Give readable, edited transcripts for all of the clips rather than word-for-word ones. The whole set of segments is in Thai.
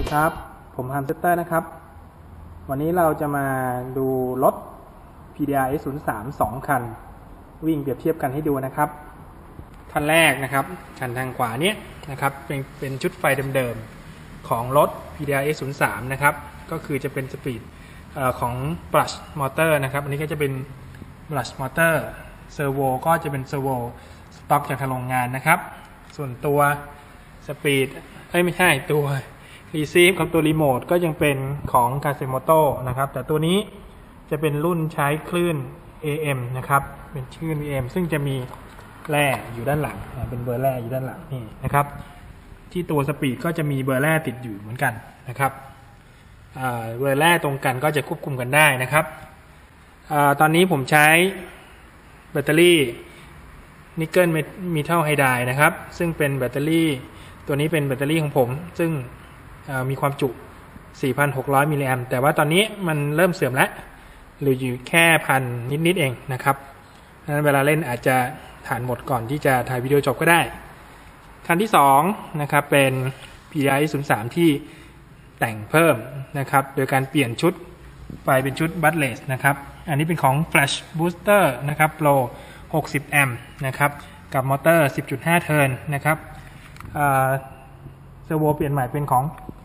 ดีครับผมฮัมเซตเตอร์นะครับวันนี้เราจะมาดูรถ PDR S03 2 คันวิ่งเปรียบเทียบกันให้ดูนะครับคันแรกนะครับคันทางขวาเนี้ยนะครับเป็นชุดไฟเดิมๆของรถ PDR S03 นะครับก็คือจะเป็นสปีดของ Brush Motor นะครับอันนี้ก็จะเป็น Brush Motor เซอร์โวก็จะเป็นเซอร์โวสต็อกจากทางโรงงานนะครับส่วนตัวสปีดไม่ใช่ตัวReceive กับตัวรีโมทก็ยังเป็นของ Kasemoto นะครับแต่ตัวนี้จะเป็นรุ่นใช้คลื่น AM นะครับเป็นคลื่น AM ซึ่งจะมีแร่อยู่ด้านหลังเป็นเบอร์แร่อยู่ด้านหลังนี่นะครับที่ตัวสปีดก็จะมีเบอร์แร่ติดอยู่เหมือนกันนะครับเบอร์แร่ตรงกันก็จะควบคุมกันได้นะครับตอนนี้ผมใช้แบตเตอรี่นิกเกิลเมทัลไฮไดร์นะครับซึ่งเป็นแบตเตอรี่ตัวนี้เป็นแบตเตอรี่ของผมซึ่งมีความจุ 4,600 มิลลิแอมป์แต่ว่าตอนนี้มันเริ่มเสื่อมแล้วหรืออยู่แค่พันนิดๆเองนะครับดังนั้นเวลาเล่นอาจจะฐานหมดก่อนที่จะถ่ายวิดีโอจบก็ได้คันที่2นะครับเป็น PDR S03 ที่แต่งเพิ่มนะครับโดยการเปลี่ยนชุดไฟเป็นชุดบัตเลสนะครับอันนี้เป็นของ Flash Booster นะครับ Pro 60 แอมป์นะครับกับมอเตอร์ 10.5 เทิร์นนะครับเซอร์โวเปลี่ยนใหม่เป็นของ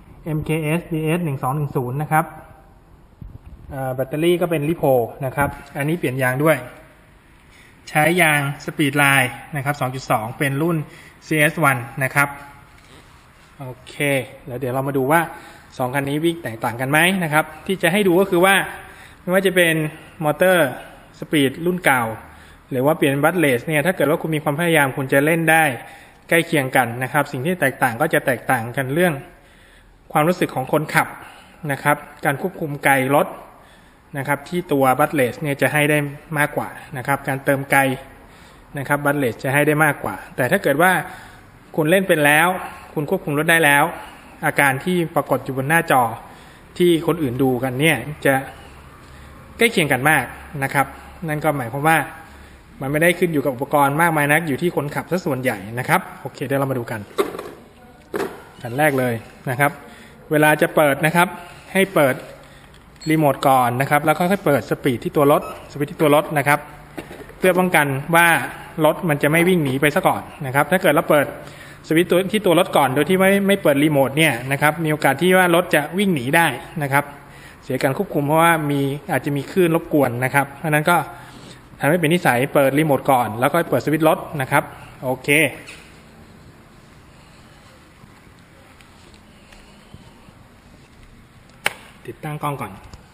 MKS DS 1210นะครับแบตเตอรี่ก็เป็นลิโพนะครับอันนี้เปลี่ยนยางด้วยใช้ยางสปีดไลน์นะครับ 2.2 เป็นรุ่น CS1 นะครับโอเคแล้วเดี๋ยวเรามาดูว่า2คันนี้วิ่งแตกต่างกันไหมนะครับที่จะให้ดูก็คือว่าไม่ว่าจะเป็นมอเตอร์สปีดรุ่นเก่าหรือว่าเปลี่ยนบัตเลสเนี่ยถ้าเกิดว่าคุณมีความพยายามคุณจะเล่นได้ใกล้เคียงกันนะครับสิ่งที่แตกต่างก็จะแตกต่างกันเรื่องความรู้สึกของคนขับนะครับการควบคุมไกลรถนะครับที่ตัวบัตเลสเนี่ยจะให้ได้มากกว่านะครับการเติมไกลนะครับบัตเลสจะให้ได้มากกว่าแต่ถ้าเกิดว่าคุณเล่นเป็นแล้วคุณควบคุมรถได้แล้วอาการที่ปรากฏอยู่บนหน้าจอที่คนอื่นดูกันเนี่ยจะใกล้เคียงกันมากนะครับนั่นก็หมายความว่ามันไม่ได้ขึ้นอยู่กับอุปกรณ์มากมายนักอยู่ที่คนขับซะส่วนใหญ่นะครับโอเคเดี๋ยวเรามาดูกันอันแรกเลยนะครับเวลาจะเปิดนะครับให้เปิดรีโมทก่อนนะครับแล้วค่อยๆเปิดสปีดที่ตัวรถนะครับเพื่อป้องกันว่ารถมันจะไม่วิ่งหนีไปซะก่อนนะครับถ้าเกิดเราเปิดสวิตช์ที่ตัวรถก่อนโดยที่ไม่เปิดรีโมทเนี่ยนะครับมีโอกาสที่ว่ารถจะวิ่งหนีได้นะครับเสียการควบคุมเพราะว่าอาจจะมีคลื่นรบกวนนะครับเพราะนั้นก็ทำให้เป็นนิสัยเปิดรีโมทก่อนแล้วก็เปิดสวิตช์รถนะครับโอเคติดตั้งกล้องก่อน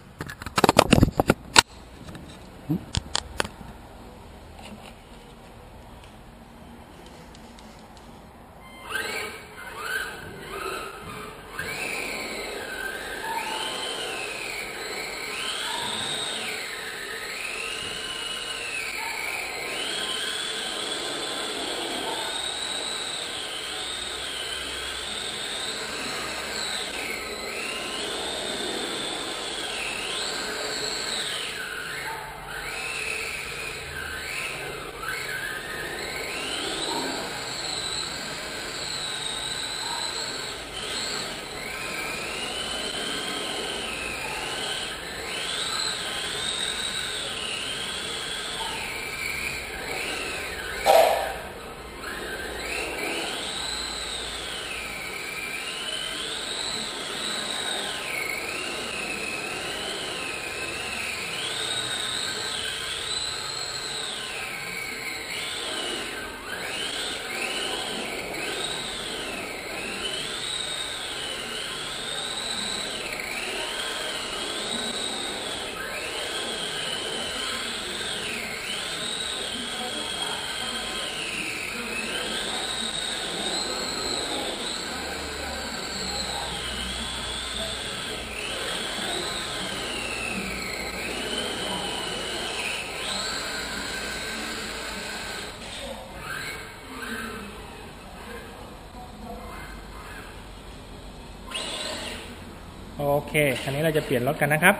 โอเคอันนี้เราจะเปลี่ยนรถกันนะครับ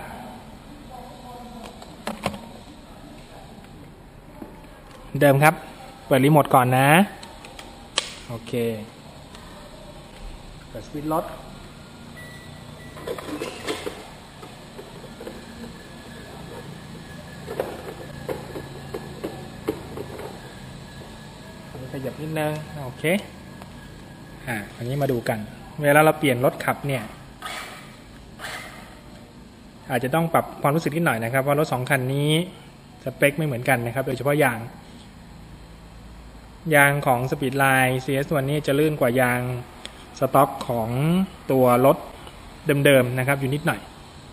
เดิมครับเปิดรีโมทก่อนนะโอเคเปิดสวิตช์รถขยับนิดนึงโอเคอันนี้มาดูกันเวลาเราเปลี่ยนรถขับเนี่ยอาจจะต้องปรับความรู้สึกนิดหน่อยนะครับว่ารถ2คันนี้สเปคไม่เหมือนกันนะครับโดยเฉพาะยางของ Speedline CS1 นี่จะลื่นกว่ายางสต็อกของตัวรถเดิมๆนะครับอยู่นิดหน่อย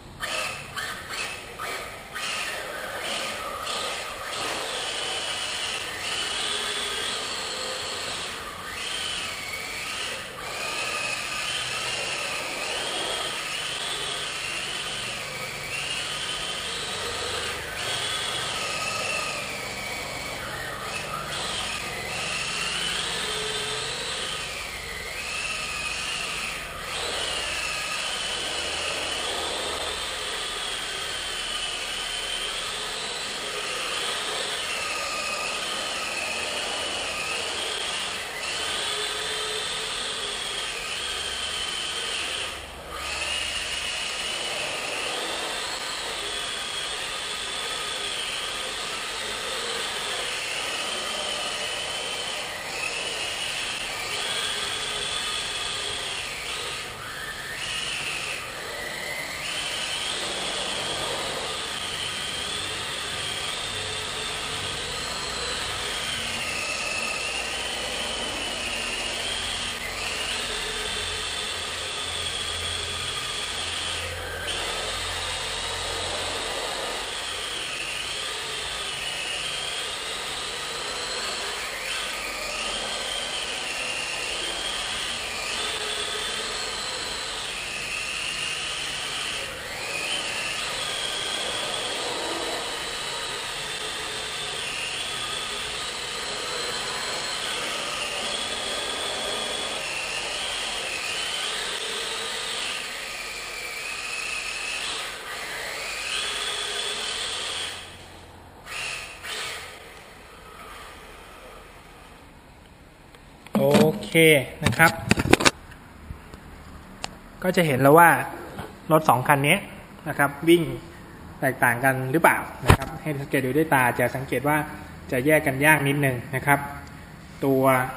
โอเคนะครับก็จะเห็นแล้วว่ารถ2คันนี้นะครับวิ่งแตกต่างกันหรือเปล่านะครับให้สังเกตดูด้วยตาจะสังเกตว่าจะแยกกันยากนิดนึงนะครับตัว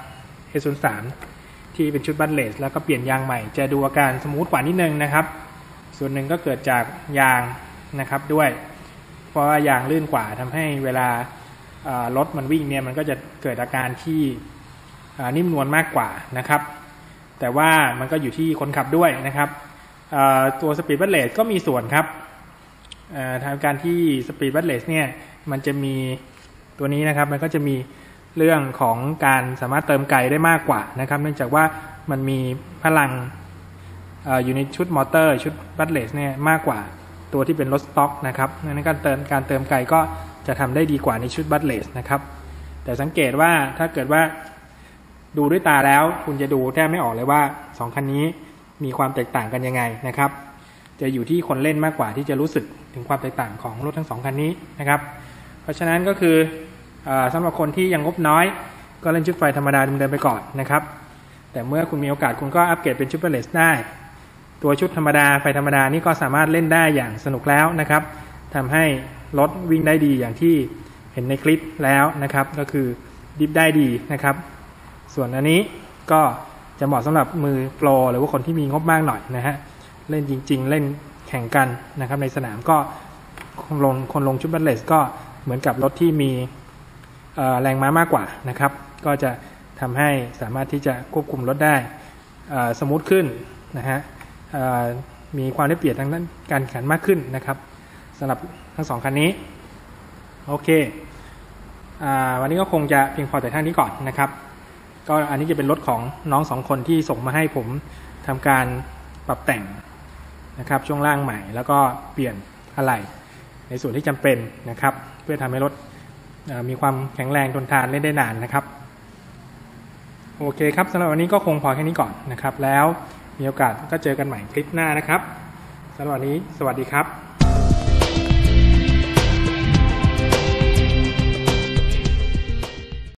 S03 ที่เป็นชุดบัตเลสแล้วก็เปลี่ยนยางใหม่จะดูอาการสมูทกว่านิดนึงนะครับส่วนหนึ่งก็เกิดจากยางนะครับด้วยเพราะว่ายางลื่นกว่าทำให้เวลารถมันวิ่งเนี่ยมันก็จะเกิดอาการที่นิ่มนวลมากกว่านะครับแต่ว่ามันก็อยู่ที่คนขับด้วยนะครับตัว Speed Battles ก็มีส่วนครับทางการที่ Speed Battles เนี่ยมันจะมีตัวนี้นะครับมันก็จะมีเรื่องของการสามารถเติมไกได้มากกว่านะครับเนื่องจากว่ามันมีพลังอยู่ในชุดมอเตอร์ชุด Battles เนี่ยมากกว่าตัวที่เป็นรถสต็อกนะครับในการเติมไกก็จะทำได้ดีกว่าในชุด Battles นะครับแต่สังเกตว่าถ้าเกิดว่าดูด้วยตาแล้วคุณจะดูแทบไม่ออกเลยว่า2คันนี้มีความแตกต่างกันยังไงนะครับจะอยู่ที่คนเล่นมากกว่าที่จะรู้สึกถึงความแตกต่างของรถทั้ง2คันนี้นะครับเพราะฉะนั้นก็คือสำหรับคนที่ยังงบน้อยก็เล่นชุดไฟธรรมดาเดิมๆไปก่อนนะครับแต่เมื่อคุณมีโอกาสคุณก็อัปเกรดเป็นชุดเบลเลสได้ตัวชุดธรรมดาไฟธรรมดานี่ก็สามารถเล่นได้อย่างสนุกแล้วนะครับทำให้รถวิ่งได้ดีอย่างที่เห็นในคลิปแล้วนะครับก็คือดิฟได้ดีนะครับส่วนอันนี้ก็จะเหมาะสำหรับมือโปรหรือว่าคนที่มีงบมากหน่อยนะฮะเล่นจริงๆเล่นแข่งกันนะครับในสนามก็คนลงชุดบัตเลสก็เหมือนกับรถที่มีแรงม้ามากกว่านะครับก็จะทำให้สามารถที่จะควบคุมรถได้สมูทขึ้นนะฮะมีความได้เปรียบทางด้านการแข่งขันมากขึ้นนะครับสำหรับทั้ง2คันนี้โอเควันนี้ก็คงจะเพียงพอแต่ท่านี้ก่อนนะครับก็อันนี้จะเป็นรถของน้อง2คนที่ส่งมาให้ผมทำการปรับแต่งนะครับช่วงล่างใหม่แล้วก็เปลี่ยนอะไหล่ในส่วนที่จำเป็นนะครับเพื่อทำให้รถมีความแข็งแรงทนทานเล่นได้นานนะครับโอเคครับสำหรับวันนี้ก็คงพอแค่นี้ก่อนนะครับแล้วมีโอกาสก็เจอกันใหม่คลิปหน้านะครับสำหรับวันนี้สวัสดีครับ